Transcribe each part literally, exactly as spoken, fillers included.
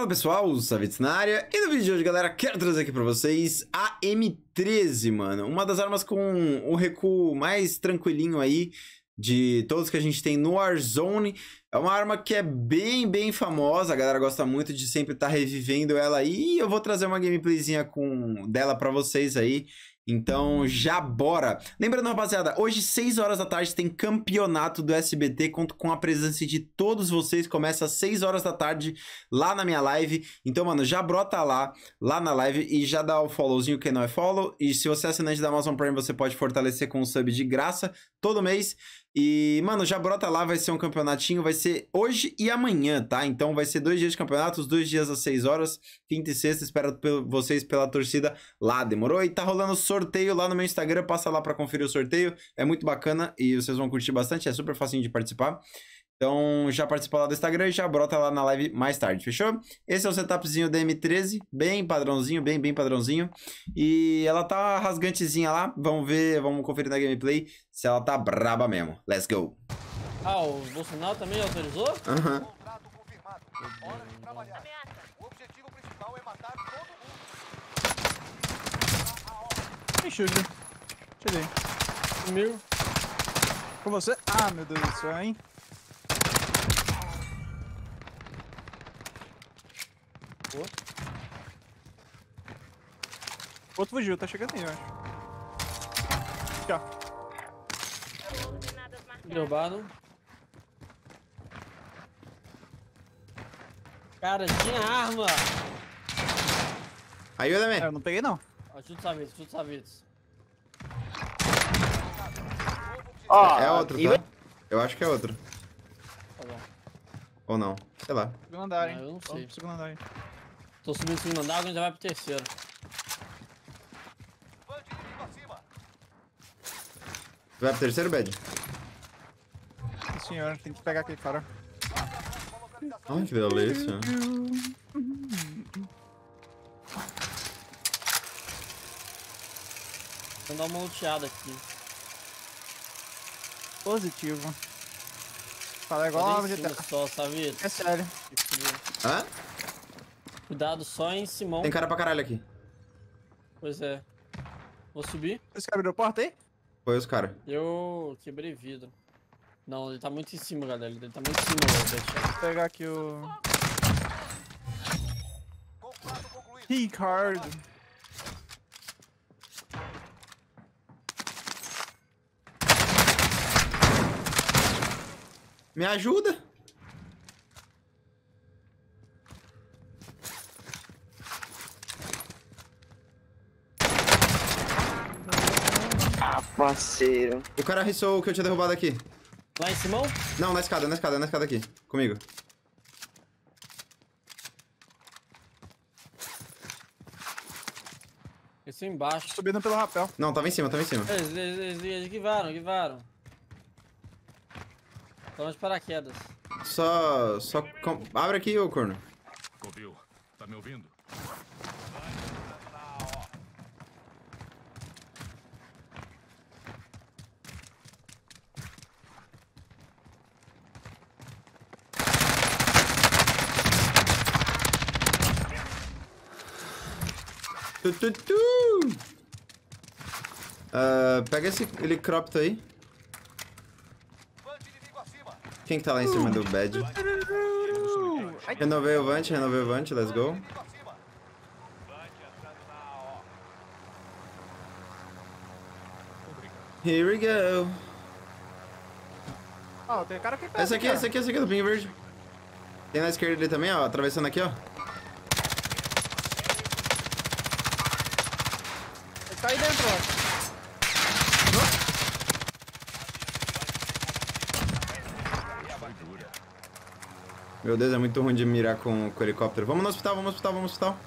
Fala pessoal, Savitz na área, e no vídeo de hoje, galera, quero trazer aqui pra vocês a M treze, mano. Uma das armas com o recuo mais tranquilinho aí de todos que a gente tem no Warzone. É uma arma que é bem, bem famosa, a galera gosta muito de sempre estar tá revivendo ela aí. E eu vou trazer uma gameplayzinha com dela pra vocês aí. Então, já bora! Lembrando, rapaziada, hoje, seis horas da tarde, tem campeonato do S B T. Conto com a presença de todos vocês. Começa às seis horas da tarde, lá na minha live. Então, mano, já brota lá, lá na live e já dá o followzinho, quem não é follow. E se você é assinante da Amazon Prime, você pode fortalecer com um sub de graça, todo mês. E, mano, já brota lá, vai ser um campeonatinho, vai ser hoje e amanhã, tá? Então vai ser dois dias de campeonato, os dois dias às seis horas, quinta e sexta. Espero vocês pela torcida lá, demorou? E tá rolando sorteio lá no meu Instagram, passa lá pra conferir o sorteio, é muito bacana e vocês vão curtir bastante, é super facinho de participar. Então já participa lá do Instagram e já brota lá na live mais tarde, fechou? Esse é o setupzinho da M treze, bem padrãozinho, bem, bem padrãozinho. E ela tá rasgantezinha lá, vamos ver, vamos conferir na gameplay se ela tá braba mesmo. Let's go! Ah, o Bolsonaro também autorizou? Aham. Uhum. Hora de trabalhar. O objetivo principal é matar todo mundo. Enxude. Tirei. Comigo. Com você? Ah, meu Deus do céu, hein? O outro fugiu, tá chegando aí, eu acho. Tchau. Derrubado. Cara, tinha arma! Ajuda, É, man. eu não peguei, não. Ajuda os sabitos, ajuda os sabitos. Oh, é outro, tá? Eu acho que é outro. Tá bom. Ou não, sei lá. Segundo andar, hein? Ah, eu não sei. Vamos pro segundo andar, hein? Tô subindo o segundo andar, agora já vai pro terceiro. Vai pro terceiro, Bad? Sim, senhor, tem que pegar aquele cara. Ai, que delícia. Vou dar uma luteada aqui. Positivo. Fala igual Cadê a em G T cima A. só, sabitos? É sério. Hã? Cuidado só em Simão. Tem cara pra caralho aqui. Pois é. Vou subir. Esse cara abriu a porta aí? Foi os caras. Eu quebrei vidro. Não, ele tá muito em cima, galera. Ele tá muito em cima, vou deixar. Vou pegar aqui o... Keycard. Me ajuda? Ah, parceiro. O cara rissou o que eu tinha derrubado aqui. Lá em Simão? Não, na escada, na escada, na escada aqui. Comigo. Esse embaixo. Subindo pelo rapel. Não, tava em cima, tava em cima. Eles, eles, eles, eles esquivaram, esquivaram. Estão de paraquedas. Só... Só... com- Abre aqui, ô corno. Ouviu? Tá me ouvindo? Tu, tu, tu. Ah, pega esse helicóptero aí. Quem que tá lá em cima do bed? Renovei o Vant, renovei o Vant, let's go. Here we go. Ó, tem cara aqui perto. Esse aqui, cara. esse aqui, esse aqui do Pinho Verde. Tem na esquerda ali também, ó, atravessando aqui, ó. Ele tá aí dentro, ó. Meu Deus, é muito ruim de mirar com, com o helicóptero. Vamos no hospital, vamos no hospital, vamos no hospital.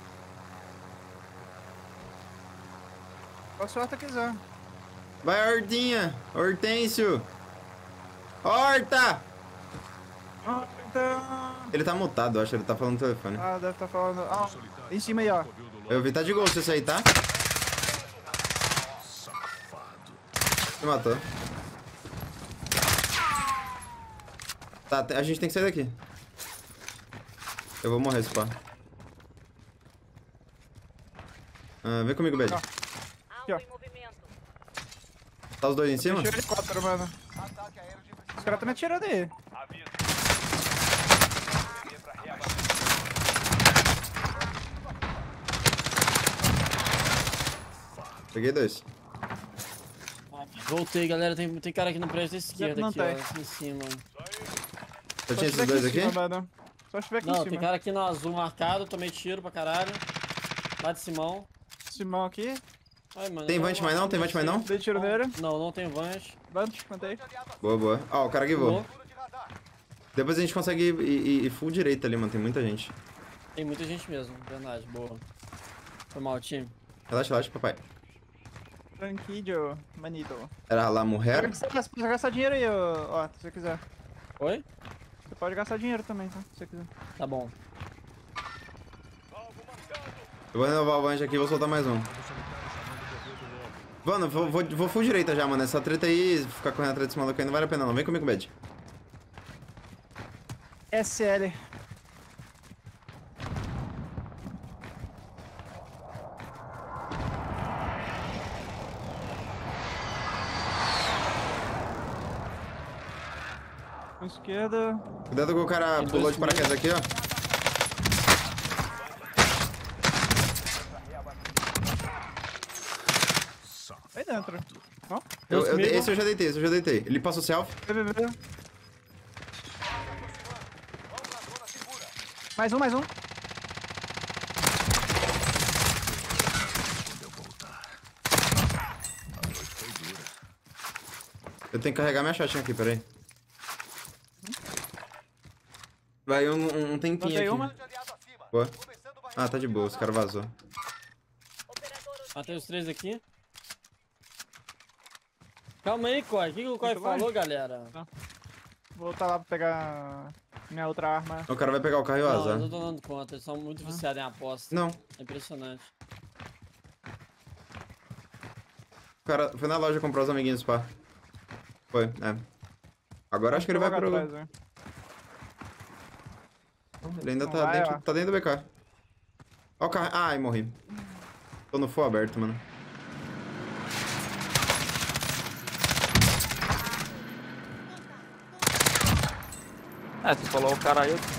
Qual sorte quiser. Vai, Hortinha! Hortêncio! Horta! Horta! Ele tá mutado, eu acho, ele tá falando no telefone. Ah, deve estar falando. Ah, em cima aí, ó. Eu vi, tá de ghost esse aí, tá? Me matou. Tá, a gente tem que sair daqui. Eu vou morrer, se pá. Ah, vem comigo, Bad. Aqui, ó. Tá os dois em cima? Deixa o helicóptero, mano. Ataque aéreo de precisão. Os caras estão me atirando aí. Aviso. Pra Peguei dois. Voltei, galera. Tem, tem cara aqui no prédio da esquerda, Não aqui, tem. ó. Aqui em cima. Só Só tinha se tiver esses dois em aqui? cima, mano. Só se tiver aqui em Não, cima. tem cara aqui no azul marcado. Tomei tiro pra caralho. Lá de Simão. Simão aqui. Ai, mano, Tem eu vante não- mais não? Tem vante mais não? Dei tiro nele. Não, não tem vante. Vante, mantei. Boa, boa. Ó, o cara que voa. Boa. de radar. Depois a gente consegue ir, ir, ir full direita ali, mano. Tem muita gente. Tem muita gente mesmo, verdade, boa. Foi mal, time. Relaxa, relaxa, papai. Tranquillo, manito. Era lá, mulher. Você pode gastar dinheiro aí, ó, ó, se você quiser. Oi? Você pode gastar dinheiro também, tá? Se você quiser. Tá bom. Eu vou renovar o Vanje aqui e vou soltar mais um. Mano, vou, vou, vou full direita já, mano. Essa treta aí, ficar correndo atrás desse maluco aí não vale a pena não. Vem comigo, Bad. S L. Com esquerda. Cuidado com o cara Tem pulou dois de paraquedas aqui, ó. Aí dentro. Não? Eu, Dois eu- comigo. esse eu já deitei, esse eu já deitei. Ele passou self. Vê, vê, vê. Mais um, mais um. Eu tenho que carregar minha shotgun aqui, peraí. Vai, um, um, um tempinho Matei aqui. uma. De aliado acima. Boa. Começando o Ah, tá de boa, os caras vazou. Matei os três aqui. Calma aí, Coy. O que, que o Coy Muito bem. falou, galera? Vou voltar lá pra pegar minha outra arma. O cara vai pegar o carro e Não, vazar. eu não tô dando conta. Eles são muito viciados em aposta. Não, É impressionante. o cara foi na loja comprar os amiguinhos, pá. Foi, é. Agora acho que ele vai pro... Atrás, né? Ele ainda Não tá vai, dentro, ó. tá dentro do B K. Ó o carro... Ai, morri. Tô no full aberto, mano. Ah, você falou o cara aí. eu-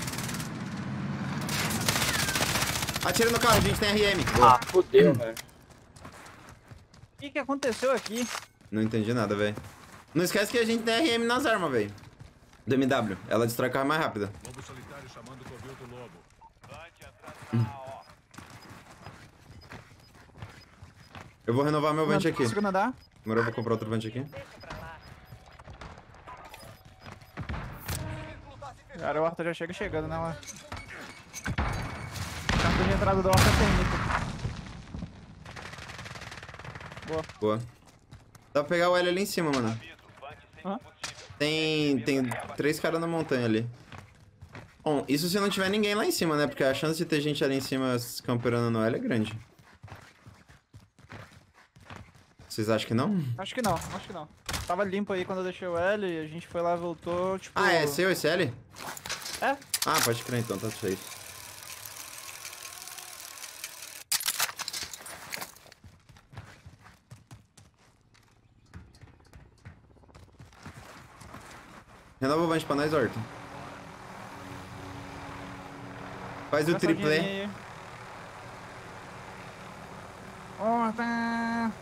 Atira no carro, gente, tem R M. Boa. Ah, fodeu, velho. O que que aconteceu aqui? Não entendi nada, velho. Não esquece que a gente tem R M nas armas, velho. Do M W. Ela destrói carro mais rápido. Lobo solitário chamando o covil do lobo. Eu vou renovar meu vante aqui. Segundo andar. Agora eu vou comprar outro vante aqui. Cara, o Horta já chega chegando, né, lá. Carta de entrada do Horta tem Boa. Boa. Dá pra pegar o L ali em cima, mano. Hã? Tem, tem três caras na montanha ali. Bom, isso se não tiver ninguém lá em cima, né? Porque a chance de ter gente ali em cima camperando no L é grande. Vocês acham que não? Acho que não, acho que não. Tava limpo aí quando eu deixei o L e a gente foi lá e voltou, tipo... Ah, é seu esse L? É? Ah, pode crer então, tá safe. Renova o vante pra nós, Horton. Faz o Gasta triplé. dinheiro aí. Horta!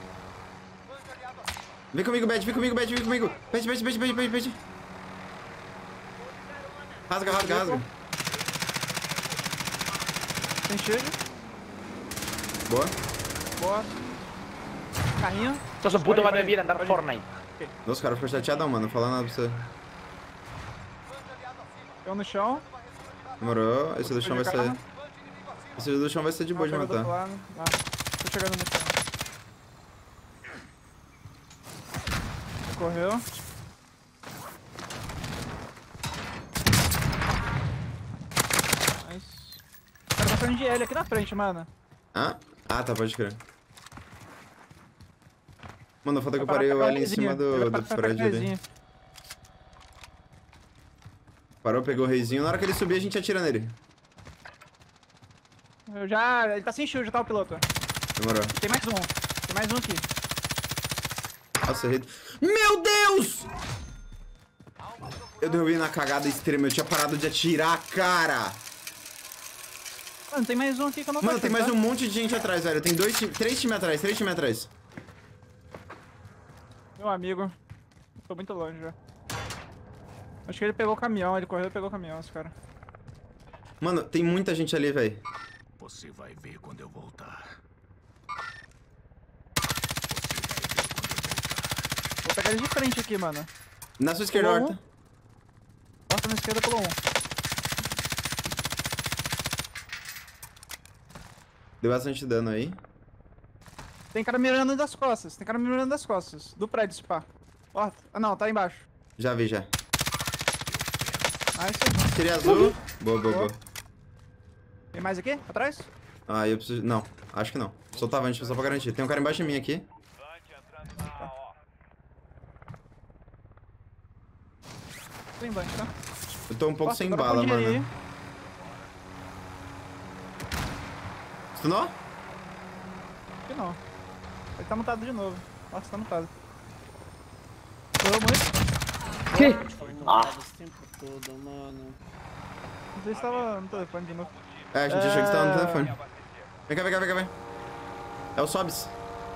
Vem comigo, Bad, vem comigo, Bad, vem comigo. Bad, Bad, Bad, Bad, Bad, Bad. Rasga, rasga, rasga. Tem cheiro. Boa. Boa. Carrinho. Sos un puto madre bien andar Fortnite. Nossa, o cara ficou chateadão, mano. Não falar nada pra você. Eu no chão. Demorou. Esse do chão vai ser... Esse do chão vai ser de boa de Ah, pega do outro matar. lado. Ah, tô chegando no chão. Correu. Nice. O cara tá saindo de L aqui na frente, mano. Ah? Ah, tá, pode crer. Mano, falta que eu Vai parei parar o pra L em pegar cima o reizinho. do, Ele do vai parar pra prédio pegar o ali. reizinho. Parou, pegou o reizinho. Na hora que ele subir, a gente atira nele. Eu já... Ele tá sem shield, tá, o piloto? Demorou. Tem mais um. Tem mais um aqui. Nossa, errei. Meu Deus! Eu derrubei na cagada extrema. Eu tinha parado de atirar, cara. Mano, tem mais um aqui que eu não tô Mano, tem achando, mais tá? um monte de gente atrás, velho. Tem dois, ti- três times atrás, três times atrás. Meu amigo. Tô muito longe já. Acho que ele pegou o caminhão, ele correu e pegou o caminhão, esse cara. Mano, tem muita gente ali, velho. Você vai ver quando eu voltar. Vou pegar ele de frente aqui, mano. Na sua esquerda, Pulou Horta. Nossa, na esquerda pulou um. Deu bastante dano aí. Tem cara mirando das costas, tem cara mirando das costas. Do prédio, esse pá. Ó, ah não, tá embaixo. Já vi, já. Nice. Tirei azul. Boa, boa, boa. Tem mais aqui? Atrás? Ah, eu preciso... Não, acho que não. Soltar avante só pra garantir. Tem um cara embaixo de mim aqui. Tô embaixo, tá? Eu tô um pouco Nossa, sem agora bala, pode ir aí. mano. Stunou? Acho que não. Ele tá mutado de novo. Nossa, tá mutado. Pulou muito. Que? Ah. Esse tempo todo, mano. Não sei se tava no telefone de novo. É, a gente achou que você tava no É. telefone. Vem cá, vem cá, vem cá, vem. É o Sobs.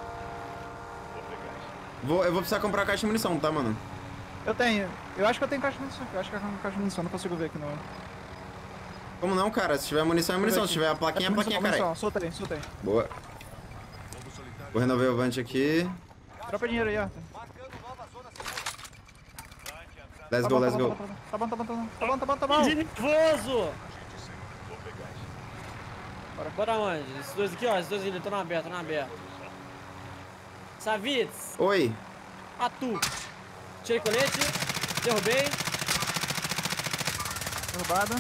Vou, eu vou precisar comprar caixa de munição, tá, mano? Eu tenho. Eu acho que eu tenho caixa de munição. Eu acho que é caixa de munição, não consigo ver aqui não. Como não, cara? Se tiver munição, é munição. Se tiver a plaquinha, é a plaquinha, caralho. Solta aí, solta aí. Boa. Vou renovar o Vant aqui. Dropa dinheiro aí, Arthur. Let's Tá go, bom, let's tá bom, go. Tá bom, tá bom, tá bom, tá bom, tá bom, tá bom. Que nervoso! Bora, bora onde? Esses dois aqui, ó. Esses dois ali, estão na aberta, estão na aberta. Savitz, Oi. atu. Tirei colete, derrubei. Derrubada.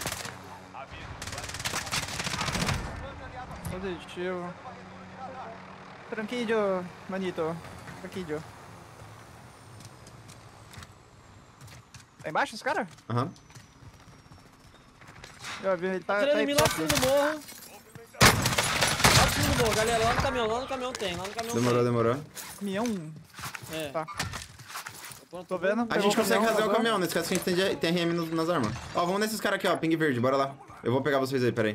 Positivo. Tranquillo, manito. Tranquillo. Tá embaixo esse cara? Aham. Eu vi, ele tá, Tirando tá em mim lá no fundo do morro. Lá no fundo do morro, galera. Lá no caminhão, lá no caminhão tem. Lá no caminhão Demorou, tem. demorou. Caminhão. É. Tá. Pronto, Tô vendo. A Pegou gente o consegue caminhão, fazer o vazou. caminhão. Nesse caso, a gente tem, de- tem R M no- nas armas. Ó, vamos nesses caras aqui, ó. Ping verde, bora lá. Eu vou pegar vocês aí, peraí.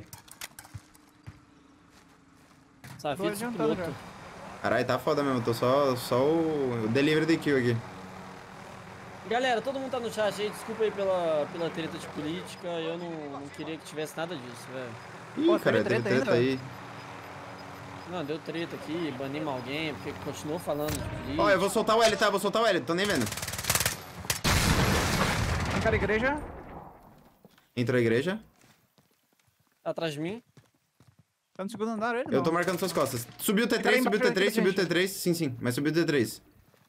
Tô Savitz, adiantando piloto. já. Caralho, tá foda mesmo. Tô só, só o o delivery de kill aqui. Galera, todo mundo tá no chat aí. Desculpa aí pela, pela treta de política. Eu não, não queria que tivesse nada disso, velho. Ih, Pô, cara, teve tem treta treta ainda? aí. Não, deu treta aqui, banimos alguém, porque continuou falando de política. Ó, eu vou soltar o L, tá? Vou soltar o L, tô nem vendo. Tem cara igreja. Entrou a igreja. Tá atrás de mim. Tá no segundo andar ele, Eu não. tô marcando suas costas. Subiu o T Cara, três, subiu o embaixo T três, aqui subiu o pra T três. Sim, sim, mas subiu o T três.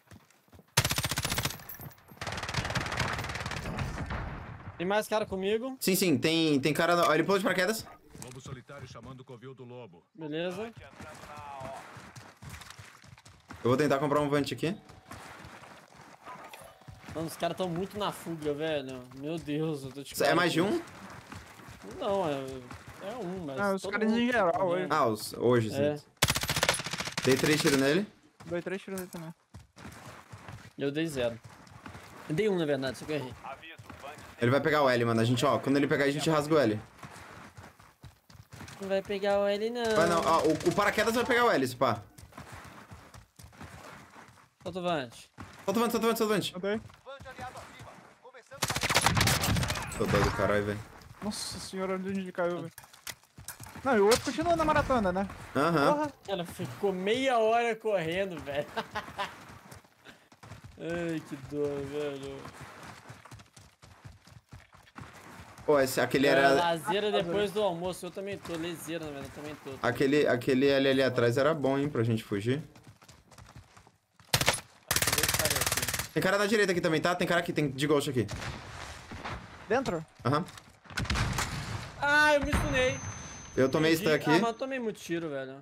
Tem mais cara comigo, Sim, sim, tem, tem cara... Ó, ele pulou de paraquedas. Lobo solitário chamando o covil do lobo. beleza? Eu vou tentar comprar um Vant aqui. Mano, os caras tão muito na fuga, velho. Meu Deus, eu tô te É mais de um? Não, é, é um, mas... Ah, os todo caras mundo em geral, tá hoje. vendo. Ah, os, hoje, sim. É. Dei três tiros nele. Dois, três tiros nele também. Eu dei zero. Eu dei um, na verdade, só que eu errei. Ele vai pegar o L, mano. A gente, ó, quando ele pegar, a gente rasga o L. Não vai pegar o L, não. Vai não, ó, o, o paraquedas vai pegar o L, esse pá. Solta o Vante. Solta o Vant, solta o Vant, solta o Vant. Mandei. Tô doido, caralho, velho. Nossa senhora, onde ele caiu, velho. Não, e o outro continua na maratona, né? Aham. Porra. Cara, ficou meia hora correndo, velho. Ai, que dor, velho. Pô, esse, aquele Era era... lazeira depois do almoço. Eu também tô. Lezeira, na verdade, eu também tô. Aquele, aquele L ali atrás era bom, hein, pra gente fugir. Dois caras aqui. Tem cara na direita aqui também, tá? Tem cara aqui, tem de ghost aqui. Dentro? Aham. Ah, eu me stunei. Eu tomei Entendi. stun aqui. Ah, mas eu tomei muito tiro, velho.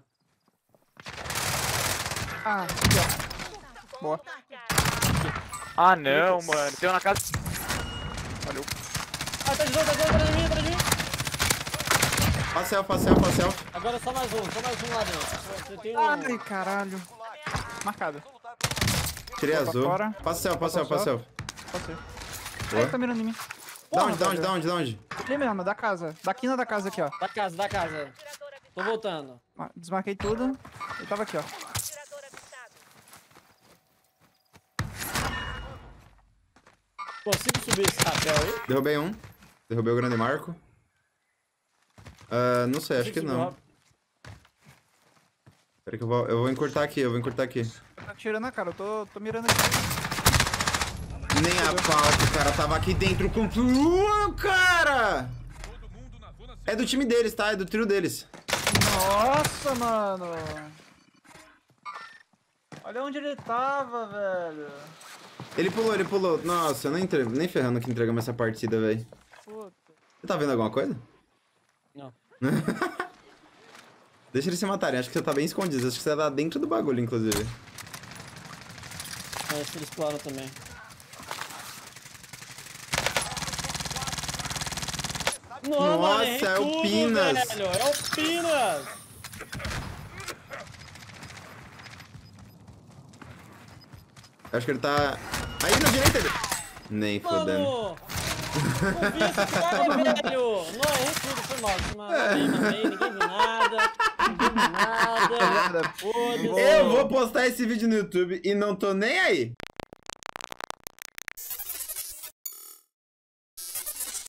Ah, aqui, ó. Boa. Ah, não, mano. Tem um na casa. Valeu. Ah, tá de novo, tá de novo, tá de mim, tá de mim. Faça selfie, faça selfie, faça selfie. Agora só mais um, só mais um lá dentro. Você tem um... Ai, caralho. Marcado. Tirei Boa, azul. pra fora. Faça selfie, faça selfie, faça selfie. Pode ser. Boa. Ai, tá mirando em mim. Da Porra, onde, da onde, velho. da onde, da onde? Ali mesmo, da casa. Da quina da casa aqui, ó. Da casa, da casa. Tô voltando. Ah, desmarquei tudo. Ele tava aqui, ó. Consigo subir esse rapel aí? Derrubei um. Derrubei o grande marco. Ah, não sei, acho que Consigo subir não. rápido? Pera que eu vou, eu vou encurtar aqui, eu vou encurtar aqui. Tá tirando a cara, eu tô, tô mirando aqui. Nem a pau que o cara tava aqui dentro com... Uh, cara! É do time deles, tá? É do trio deles. Nossa, mano. Olha onde ele tava, velho. Ele pulou, ele pulou. Nossa, eu nem, entre... nem ferrando que entregamos essa partida, velho. Puta. Você tá vendo alguma coisa? Não. Deixa eles se matarem, acho que você tá bem escondido. Acho que você tá dentro do bagulho, inclusive. Mas eles exploram também. Não, Nossa, mano, errei é o tudo, Pinas. velho. É o Pinas. Acho que ele tá... Aí na direita dele. Nem fodendo. Mano, não vi esse cara, velho. Não, errei tudo, foi mal. Mamei, mamei, ninguém viu nada. Ninguém viu nada. Nada. Foda-se. Eu vou postar esse vídeo no YouTube e não tô nem aí.